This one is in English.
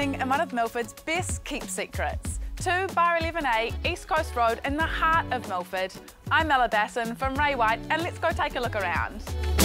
standing in one of Milford's best kept secrets, 2 bar 11A East Coast Road in the heart of Milford. I'm Ella Basson from Ray White, and let's go take a look around.